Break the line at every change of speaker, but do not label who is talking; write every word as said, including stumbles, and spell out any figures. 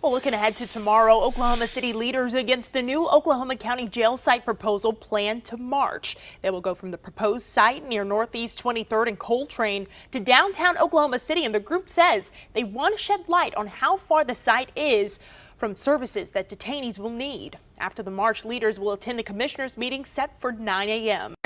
Well, looking ahead to tomorrow, Oklahoma City leaders against the new Oklahoma County jail site proposal plan to march. They will go from the proposed site near Northeast twenty-third and Coltrane to downtown Oklahoma City, and the group says they want to shed light on how far the site is from services that detainees will need. After the march, leaders will attend the commissioners' meeting set for nine a m